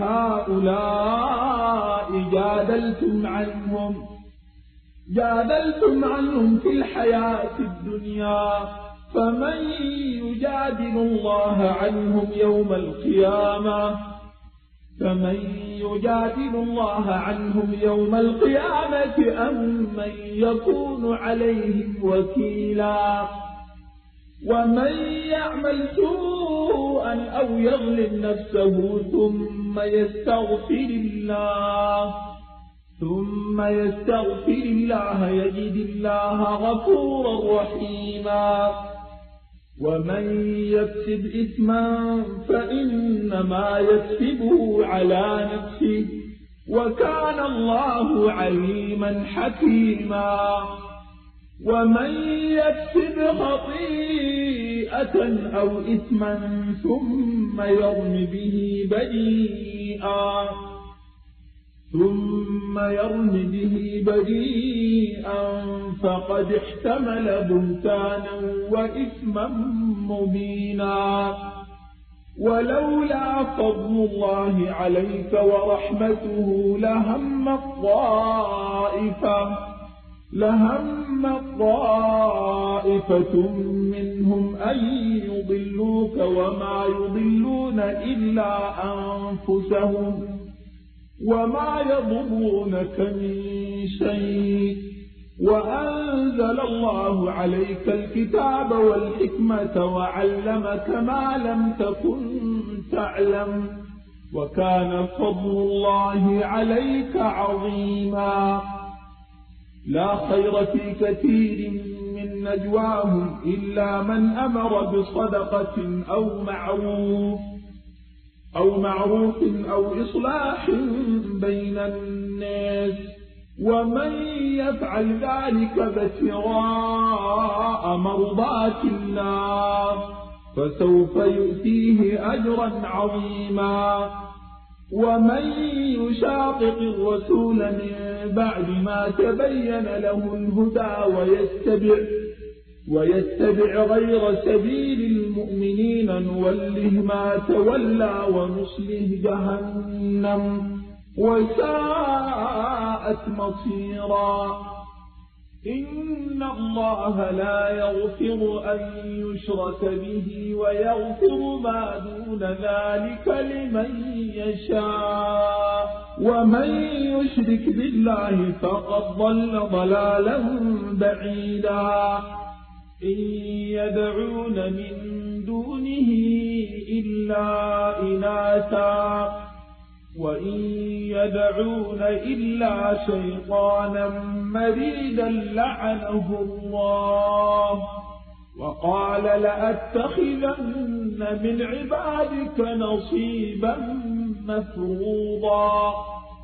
هؤلاء جادلتم عنهم جادلتم عنهم في الحياة الدنيا فمن يجادل الله عنهم يوم القيامة فمن يجادل الله عنهم يوم القيامة أم من يكون عليهم وكيلا. ومن يعمل سوءا أو يظلم نفسه ثم يستغفر الله ثم يستغفر الله يجد الله غفورا رحيما. ومن يكسب إثما فإنما يكسبه على نفسه وكان الله عليما حكيما. ومن يكسب خطيئة أو إثما ثم يرم به بريئا ثم يرم به بريئا فقد احتمل بهتانا وإثما مبينا. ولولا فضل الله عليك ورحمته لهم طائفة لهم طائفة منهم أن يضلوك وما يضلون إلا أنفسهم وما يضرونك من شيء. وأنزل الله عليك الكتاب والحكمة وعلمك ما لم تكن تعلم وكان فضل الله عليك عظيما. لا خير في كثير من نجواهم إلا من أمر بصدقة أو معروف أو معروف أو إصلاح بين الناس ومن يفعل ذلك ابتغاء مرضات الله فسوف يؤتيه أجرا عظيما. ومن يشاقق الرسول من بعد ما تبين له الهدى ويتبع ويتبع غير سبيل المؤمنين نوله ما تولى ونصله جهنم وساءت مصيرا. إن الله لا يغفر أن يشرك به ويغفر ما دون ذلك لمن يشاء ومن يشرك بالله فقد ضل ضلالا بعيدا. إن يدعون من دونه إلا إناثا وإن يدعون إلا شيطانا مريدا لعنه الله وقال لأتخذن من عبادك نصيبا مفروضا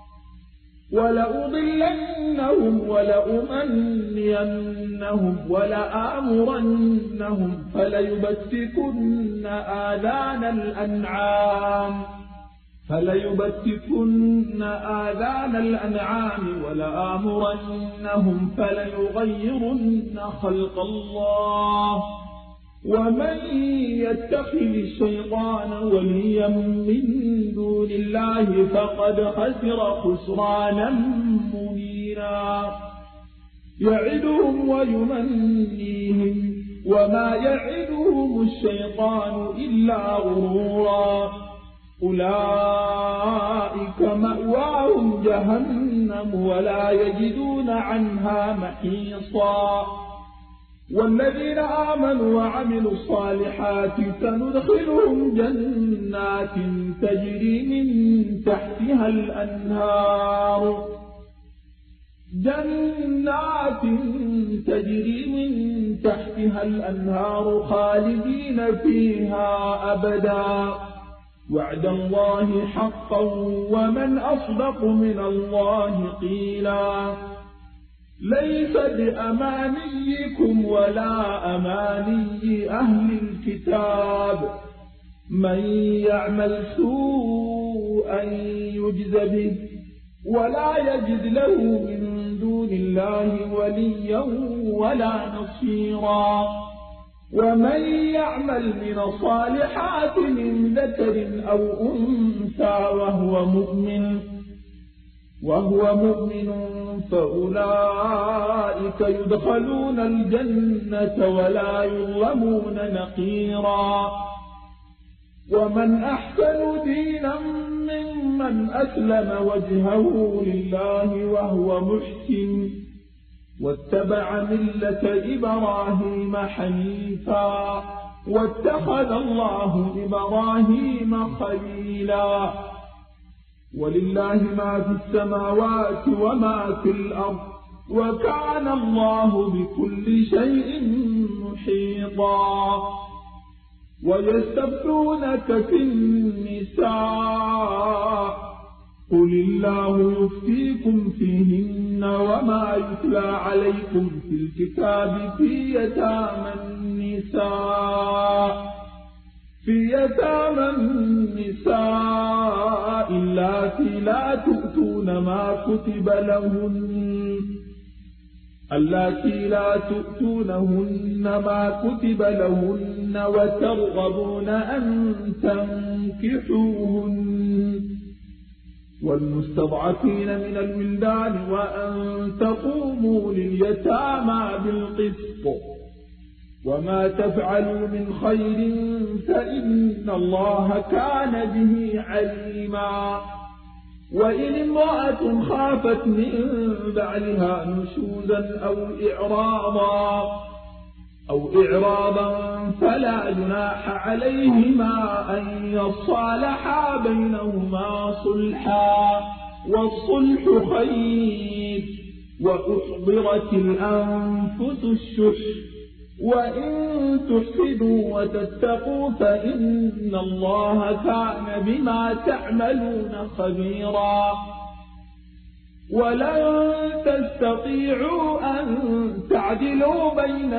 ولأضلنهم ولأمنينهم ولآمرنهم فليبتكن آذان الأنعام فليبتكن آذان الأنعام ولآمرنهم فليغيرن خلق الله ومن يتخذ الشيطان وليا من دون الله فقد خسر خسرانا مبينا. يعدهم ويمنيهم وما يعدهم الشيطان إلا غرورا. أولئك مأواهم جهنم ولا يجدون عنها محيصا. والذين آمنوا وعملوا الصالحات سندخلهم جنات تجري من تحتها الأنهار جنات تجري من تحتها الأنهار خالدين فيها أبدا وعد الله حقا ومن أصدق من الله قيلا. ليس بأمانيكم ولا أماني أهل الكتاب من يعمل سوءا يجز به ولا يجد له من دون الله وليا ولا نصيرا. ومن يعمل من الصالحات من ذكر أو أنثى وهو مؤمن وهو مؤمن فأولئك يدخلون الجنة ولا يظلمون نقيرا. ومن أحسن دينا ممن أسلم وجهه لله وهو محسن واتبع ملة إبراهيم حنيفا واتخذ الله إبراهيم خليلا. ولله ما في السماوات وما في الأرض وكان الله بكل شيء محيطا. ويستفتونك في النساء قل الله يفتيكم فيهن وما يتلى عليكم في الكتاب في يتامى النساء في يتامى النساء اللاتي لا تؤتون ما كتب لهن اللاتي لا تؤتونهن ما كتب لهن وترغبون أن تنكحوهن والمستضعفين من الولدان وأن تقوموا لليتامى بالقسط وما تفعلوا من خير فإن الله كان به عليما. وإن امرأة خافت من بعلها نشوزا أو إعراضا أو إعراضا فلا جناح عليهما أن يصالحا بينهما صلحا والصلح خير. وأحضرت الأنفس الشح وإن تحسنوا وتتقوا فإن الله كان بما تعملون خبيرا. ولن تستطيعوا أن تعدلوا بين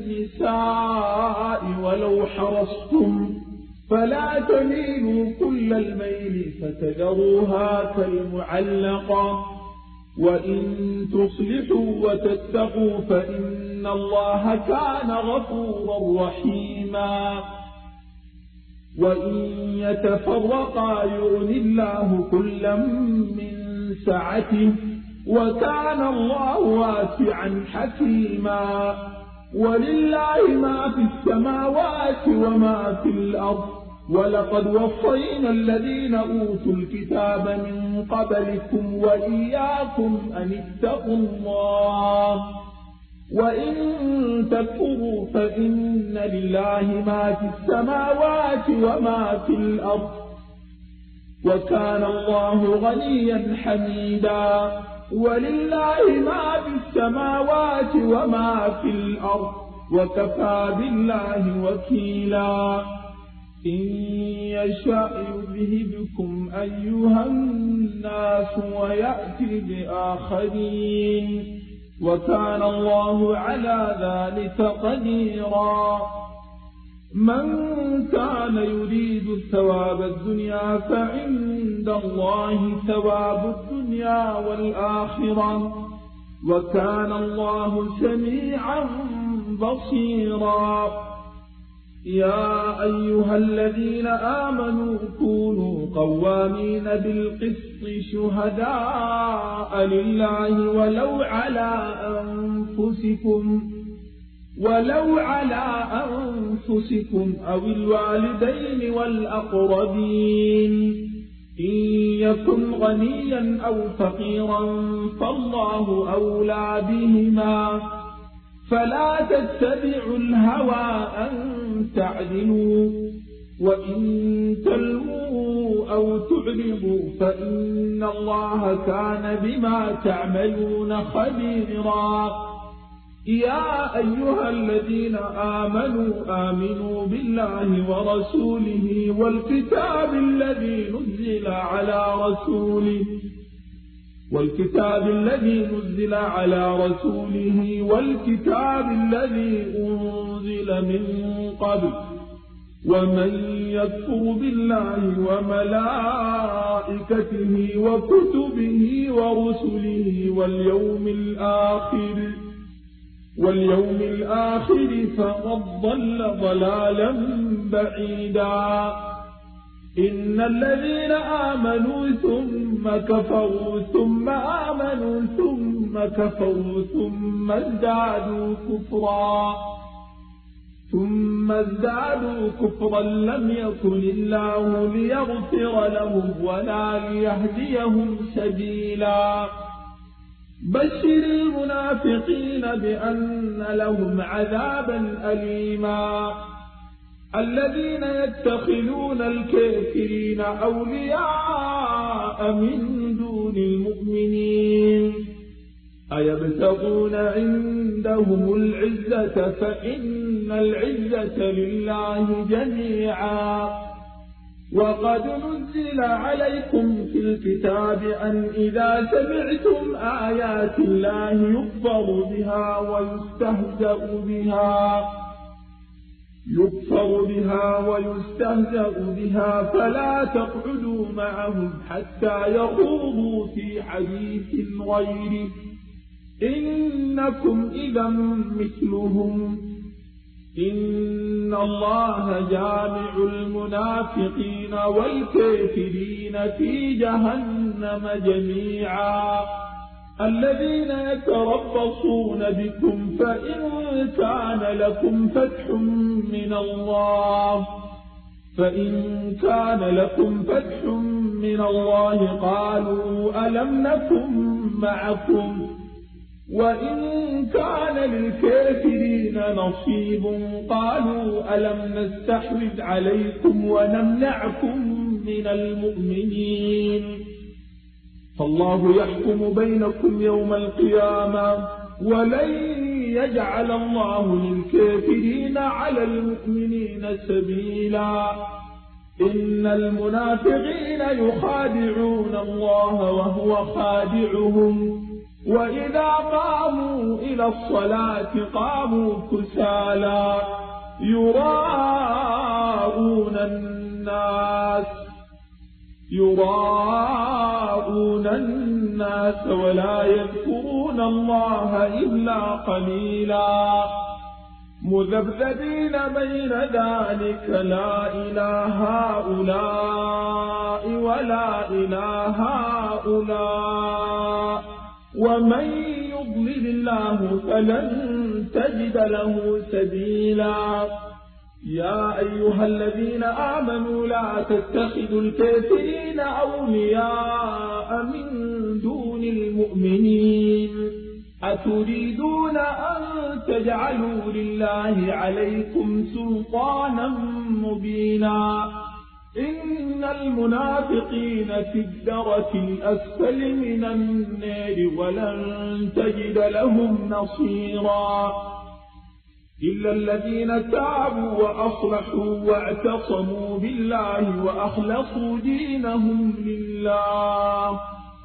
النساء ولو حرصتم فلا تميلوا كل الميل فتذروها كالمعلقة. وإن تصلحوا وتتقوا فإن الله كان غفورا رحيما. وإن يتفرقا يغني الله كلا من سعته وكان الله واسعا حكيما. ولله ما في السماوات وما في الأرض ولقد وصينا الذين أوتوا الكتاب من قبلكم وإياكم أن اتقوا الله وإن تكفروا فإن لله ما في السماوات وما في الأرض وكان الله غنيا حميدا. ولله ما في السماوات وما في الأرض وكفى بالله وكيلا. إن يشاء يذهبكم أيها الناس ويأتي بآخرين وكان الله على ذلك قديرا. من كان يريد ثواب الدنيا فعند الله ثواب الدنيا والآخرة وكان الله سميعا بصيرا. يا أيها الذين آمنوا كونوا قوامين بالقسط شهداء لله ولو على أنفسكم ولو على أنفسكم أو الوالدين والأقربين إن يكن غنيا أو فقيرا فالله أولى بهما فلا تتبعوا الهوى أن تعدلوا وإن تلووا أو تعرضوا فإن الله كان بما تعملون خبيرا. يا أيها الذين آمنوا آمنوا بالله ورسوله والكتاب الذي نزل على رسوله والكتاب الذي نزل على رسوله والكتاب الذي أنزل من قبل ومن يكفر بالله وملائكته وكتبه ورسله واليوم الآخر واليوم الآخر فقد ضل ضلالا بعيدا. إن الذين آمنوا ثم كفروا ثم آمنوا ثم كفروا ثم ازدادوا كفرا ثم ازدادوا كفرا لم يكن الله ليغفر لهم ولا ليهديهم سبيلا. بشر المنافقين بأن لهم عذابا أليما. الذين يتخذون الكافرين أولياء من دون المؤمنين أيبتغون عندهم العزة فإن العزة لله جميعا. وقد نزل عليكم في الكتاب أن إذا سمعتم آيات الله يكفر بها ويستهزأ بها يكفر بها ويستهزأ بها فلا تقعدوا معهم حتى يخوضوا في حديث غيره إنكم إذا مثلهم. إن الله جامع المنافقين والكافرين في جهنم جميعا. الذين يتربصون بكم فإن كان لكم فتح من الله فإن كان لكم فتح من الله قالوا ألم نكن معكم وإن كان للكافرين نصيب قالوا ألم نستحوذ عليكم ونمنعكم من المؤمنين. فالله يحكم بينكم يوم القيامة ولن يجعل الله للكافرين على المؤمنين سبيلا. إن المنافقين يخادعون الله وهو خادعهم وإذا قاموا إلى الصلاة قاموا كسالى يراءون الناس يراءون الناس ولا يذكرون الله إلا قليلا. مذبذبين بين ذلك لا إله هؤلاء ولا إله هؤلاء ومن يضلل الله فلن تجد له سبيلا. يا أيها الذين آمنوا لا تتخذوا الكافرين أولياء من دون المؤمنين أتريدون أن تجعلوا لله عليكم سلطانا مبينا. إن المنافقين في الدرك الأسفل من النار ولن تجد لهم نصيرا إلا الذين تابوا وأصلحوا واعتصموا بالله وأخلصوا دينهم لله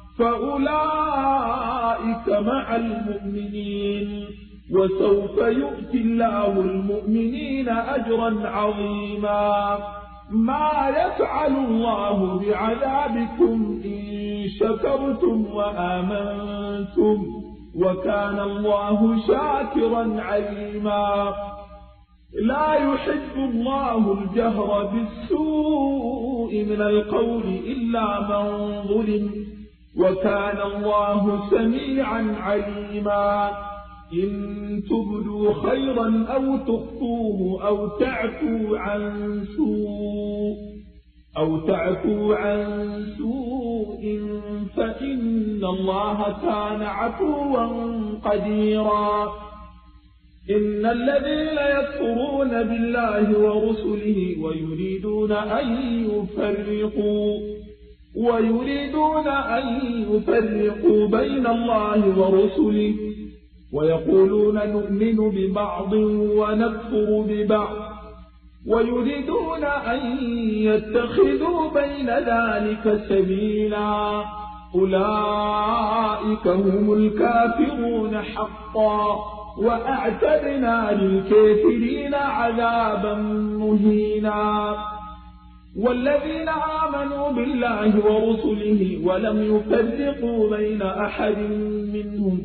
فأولئك مع المؤمنين وسوف يؤتي الله المؤمنين أجرا عظيما. ما يفعل الله بعذابكم إن شكرتم وآمنتم وكان الله شاكرا عليما. لا يحب الله الجهر بالسوء من القول إلا من ظلم وكان الله سميعا عليما. إن تبدوا خيرا أو تخفوه أو تعفوا عن سوء أو تعفوا عن سوء فإن الله كان عفوا قديرا. إن الذين يكفرون بالله ورسله ويريدون أن يفرقوا ويريدون أن يفرقوا بين الله ورسله ويقولون نؤمن ببعض ونكفر ببعض ويريدون أن يتخذوا بين ذلك سبيلا أولئك هم الكافرون حقا وأعتدنا للكافرين عذابا مهينا. والذين آمنوا بالله ورسله ولم يفرقوا بين أحد منهم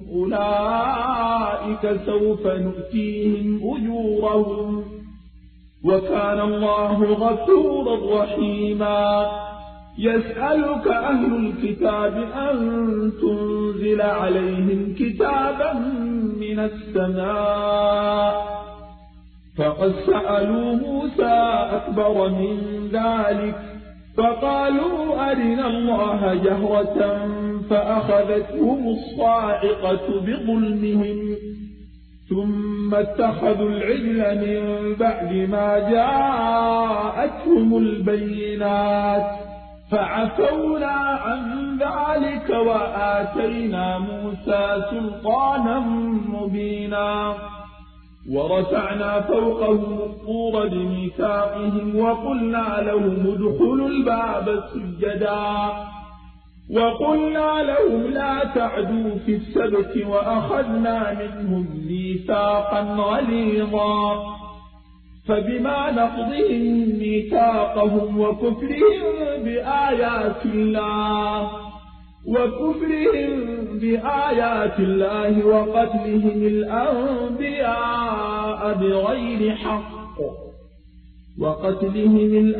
أولئك سوف نؤتيهم أجورهم وكان الله غفورا رحيما. يسألك أهل الكتاب أن تنزل عليهم كتابا من السماء فقد سألوا موسى أكبر من ذلك فقالوا أرنا الله جهرة فأخذتهم الصاعقة بظلمهم ثم اتخذوا العجل من بعد ما جاءتهم البينات فعفونا عن ذلك وآتينا موسى سلطانا مبينا. ورفعنا فوقهم الطور بميثاقهم وقلنا لهم ادخلوا الباب سجدا وقلنا لهم لا تعدوا في السبت وأخذنا منهم ميثاقا غليظا. فبما نقضهم ميثاقهم وكفرهم بآيات الله وكفرهم بآيات الله وقتلهم الأنبياء بغير حق وقتلهم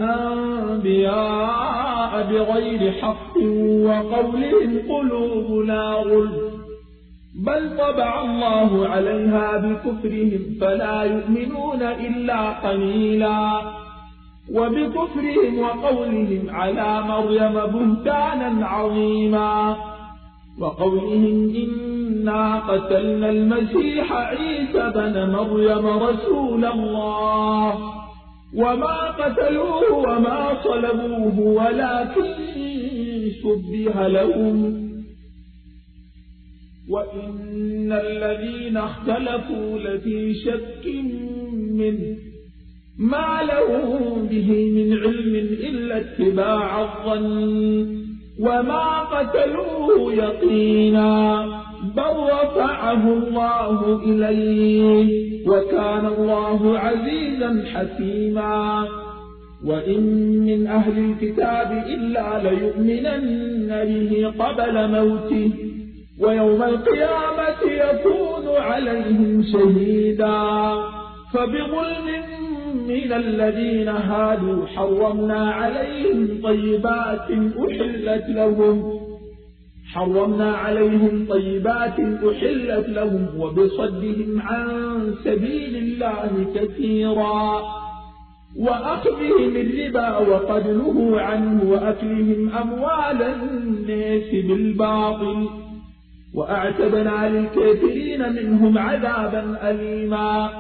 الأنبياء بغير حق وقولهم قلوبنا غلف بل طبع الله عليها بكفرهم فلا يؤمنون إلا قليلا. وبكفرهم وقولهم على مريم بهتانا عظيما وقولهم إنا قتلنا المسيح عيسى بن مريم رسول الله وما قتلوه وما صلبوه ولكن شبه لهم وإن الذين اختلفوا لفي شك منه ما لهم به من علم إلا اتباع الظن وما قتلوه يقينا بل رفعه الله إليه وكان الله عزيزا حكيما. وإن من أهل الكتاب إلا ليؤمنن به قبل موته ويوم القيامة يكون عليهم شهيدا. فبظلم من الذين هادوا حرمنا عليهم طيبات أحلت لهم حرمنا عليهم طيبات أحلت لهم وبصدهم عن سبيل الله كثيرا وأخذهم الربا وقد نهوا عنه وأكلهم أموال الناس بالباطل وأعتدنا للكافرين منهم عذابا أليما.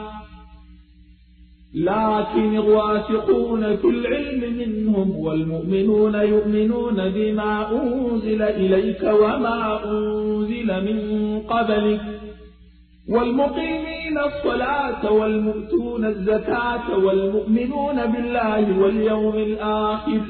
لكن الراسخون في العلم منهم والمؤمنون يؤمنون بما أنزل إليك وما أنزل من قبلك والمقيمين الصلاة والمؤتون الزكاة والمؤمنون بالله واليوم الآخر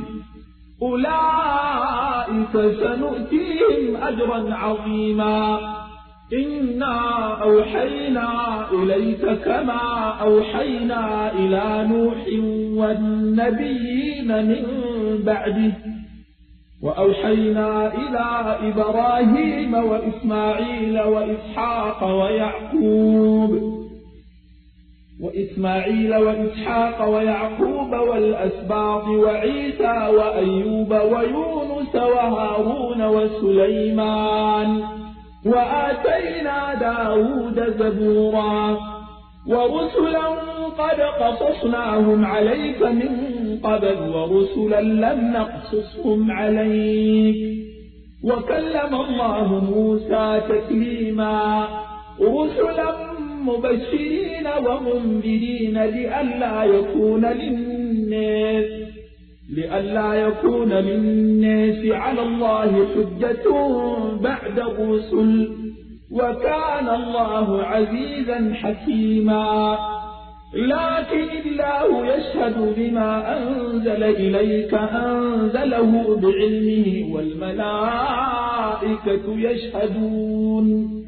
أولئك سنؤتيهم أجرا عظيما. إنا أوحينا إليك كما أوحينا إلى نوح والنبيين من بعده وأوحينا إلى إبراهيم وإسماعيل وإسحاق ويعقوب وإسماعيل وإسحاق ويعقوب والأسباط وعيسى وأيوب ويونس وهارون وسليمان وآتينا داود زبورا ورسلا قد قصصناهم عليك من قبل ورسلا لم نقصصهم عليك وكلم الله موسى تكليما. رسلا مبشرين ومنذرين لئلا يكون للناس لئلا يكون للناس على الله حجة بعد الرسل وكان الله عزيزا حكيما. لكن الله يشهد بما أنزل إليك أنزله بعلمه والملائكة يشهدون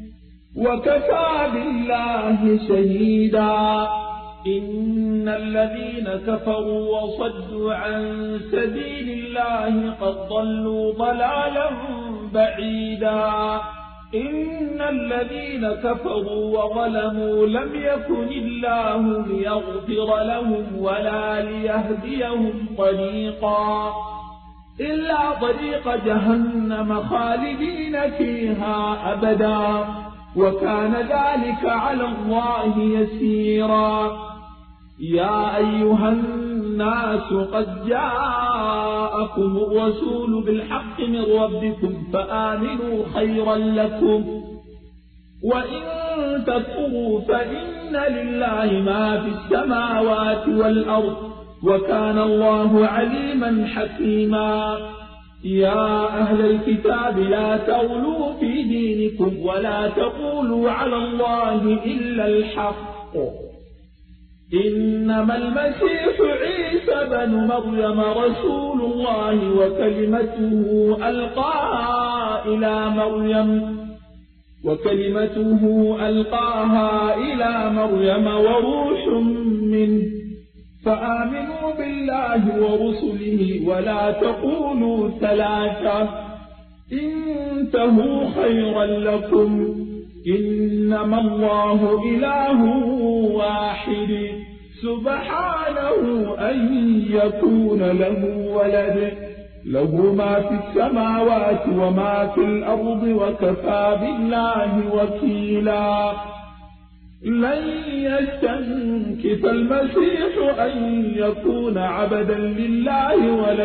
وكفى بالله شهيدا. إن الذين كفروا وصدوا عن سبيل الله قد ضلوا ضلالا بعيدا. إن الذين كفروا وظلموا لم يكن الله ليغفر لهم ولا ليهديهم طريقا إلا طريق جهنم خالدين فيها أبدا، وكان ذلك على الله يسيرا. يا أيها الناس قد جاءكم الرسول بالحق من ربكم فآمنوا خيرا لكم، وإن تكفروا فإن لله ما في السماوات والأرض، وكان الله عليما حكيما. يا أهل الكتاب لا تغلوا في دينكم ولا تقولوا على الله إلا الحق. إنما المسيح عيسى بن مريم رسول الله وكلمته ألقاها إلى مريم وكلمته ألقاها إلى مريم وروح منه، فآمنوا بالله ورسله ولا تقولوا ثلاثة، انتهوا خيرا لكم، إنما الله إله واحد سبحانه أن يكون له ولد، له ما في السماوات وما في الأرض وكفى بالله وكيلا. لن يستنكف المسيح أن يكون عبدا لله ولا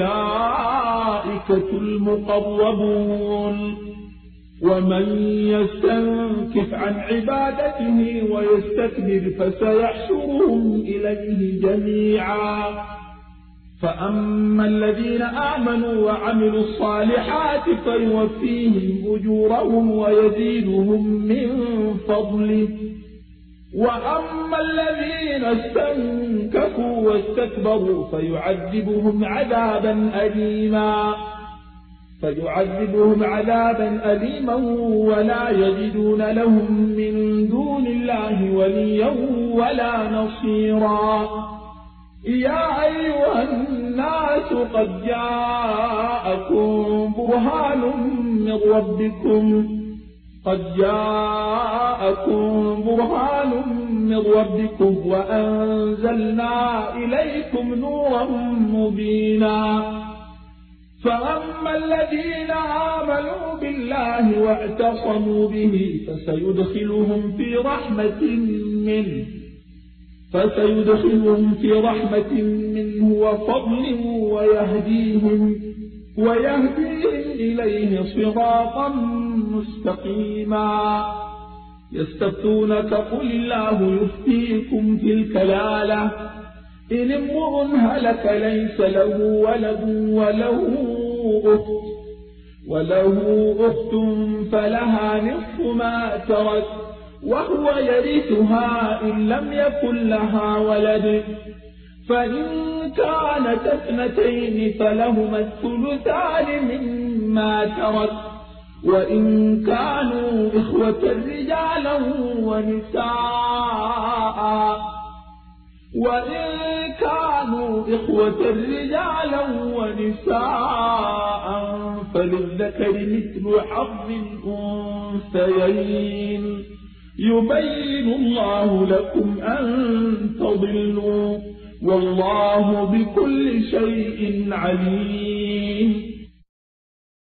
الملائكة المقربون، ومن يستنكف عن عبادته ويستكبر فسيحشرهم إليه جميعا. فأما الذين آمنوا وعملوا الصالحات فيوفيهم أجورهم ويزيدهم من فضله، وأما الذين استنكفوا واستكبروا فيعذبهم عذابا أليما فيعذبهم عذابا أليما ولا يجدون لهم من دون الله وليا ولا نصيرا. يا أيها الناس قد جاءكم برهان من ربكم قد جاءكم برهان من ربكم وأنزلنا إليكم نورا مبينا. فأما الذين آمنوا بالله واعتصموا به فسيدخلهم في رحمة منه فسيدخلهم في رحمة منه وفضل ويهديهم ويهديهم إليه صراطا مستقيما. يستفتونك قل الله يفتيكم في الكلالة إن امرؤ هلك ليس له ولد وله أخت وله أخت فلها نصف ما ترك وهو يرثها إن لم يكن لها ولد، فإن كانت اثنتين فلهما الثلثان مما ترك، وإن كانوا إخوة رجالا ونساء وإن كانوا إخوة رجالا ونساء فللذكر مثل حظ الأنثيين يبين الله لكم أن تضلوا والله بكل شيء عليم.